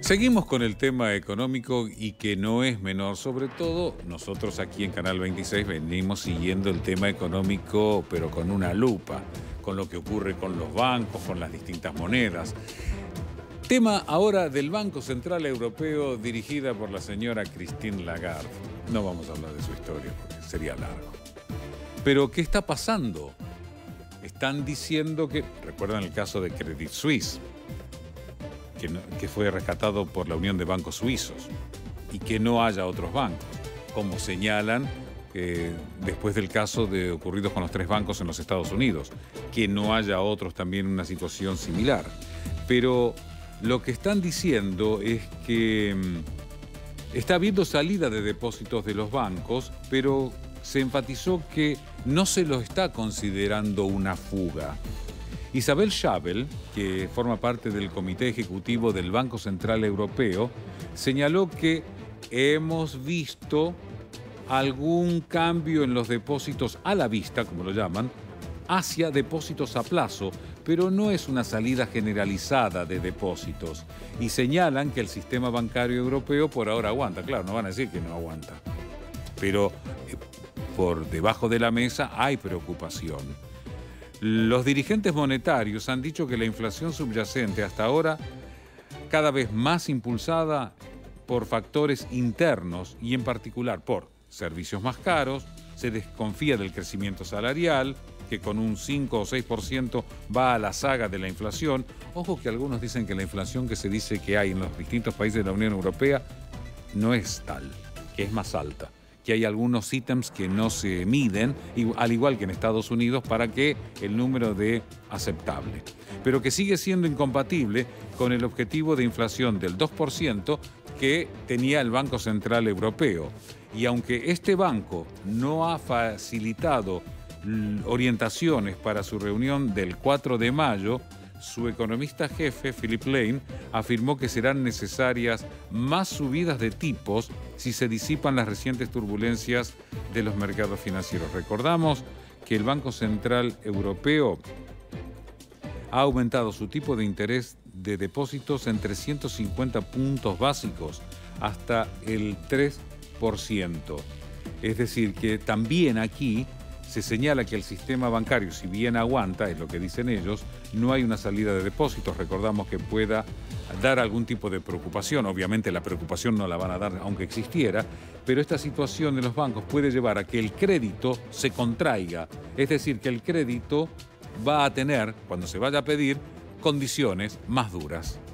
Seguimos con el tema económico y que no es menor, sobre todo nosotros aquí en Canal 26 venimos siguiendo el tema económico pero con una lupa, con lo que ocurre con los bancos, con las distintas monedas. Tema ahora del Banco Central Europeo dirigida por la señora Christine Lagarde. No vamos a hablar de su historia porque sería largo. Pero ¿qué está pasando? Están diciendo que, recuerdan el caso de Credit Suisse, que fue rescatado por la Unión de Bancos Suizos, y que no haya otros bancos, como señalan después del caso de ocurridos con los 3 bancos en los Estados Unidos, que no haya otros también en una situación similar. Pero lo que están diciendo es que está habiendo salida de depósitos de los bancos, pero se enfatizó que no se lo está considerando una fuga. Isabel Schnabel, que forma parte del Comité Ejecutivo del Banco Central Europeo, señaló que hemos visto algún cambio en los depósitos a la vista, como lo llaman, hacia depósitos a plazo, pero no es una salida generalizada de depósitos. Y señalan que el sistema bancario europeo por ahora aguanta. Claro, no van a decir que no aguanta, pero por debajo de la mesa hay preocupación. Los dirigentes monetarios han dicho que la inflación subyacente hasta ahora, cada vez más impulsada por factores internos y en particular por servicios más caros, se desconfía del crecimiento salarial, que con un 5 o 6% va a la saga de la inflación. Ojo que algunos dicen que la inflación que se dice que hay en los distintos países de la Unión Europea no es tal, que es más alta, que hay algunos ítems que no se miden, al igual que en Estados Unidos, para que el número dé aceptable. Pero que sigue siendo incompatible con el objetivo de inflación del 2% que tenía el Banco Central Europeo. Y aunque este banco no ha facilitado orientaciones para su reunión del 4 de mayo, su economista jefe, Philip Lane, afirmó que serán necesarias más subidas de tipos si se disipan las recientes turbulencias de los mercados financieros. Recordamos que el Banco Central Europeo ha aumentado su tipo de interés de depósitos en 350 puntos básicos hasta el 3%. Es decir, que también aquí se señala que el sistema bancario, si bien aguanta, es lo que dicen ellos, no hay una salida de depósitos. Recordamos que pueda dar algún tipo de preocupación. Obviamente la preocupación no la van a dar aunque existiera, pero esta situación de los bancos puede llevar a que el crédito se contraiga. Es decir, que el crédito va a tener, cuando se vaya a pedir, condiciones más duras.